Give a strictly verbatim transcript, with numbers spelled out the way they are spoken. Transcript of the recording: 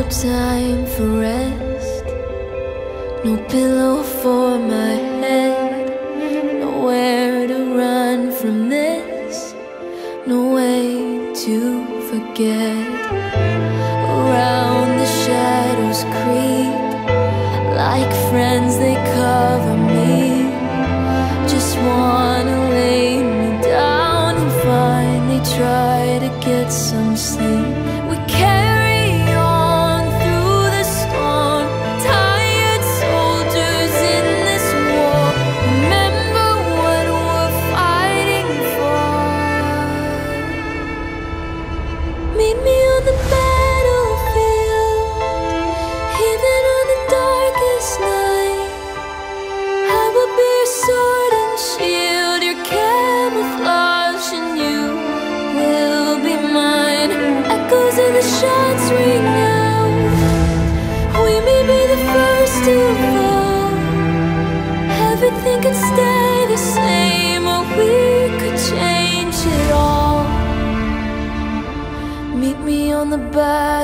time for rest, no pillow for my head, nowhere to run from this, no way to forget. Around the shadows creep, like friends they cover me. Just wanna lay me down and finally try to get some sleep. We carry on through the storm, tired soldiers in this war. Remember what we're fighting for. Meet me on the battlefield, even on the darkest night. I will be your sword and shield, your camouflage, and you will be mine. Echoes of the shots ring out. We may be the first to fall. Everything could stay the same, or we could change it all. Meet me on the battlefield.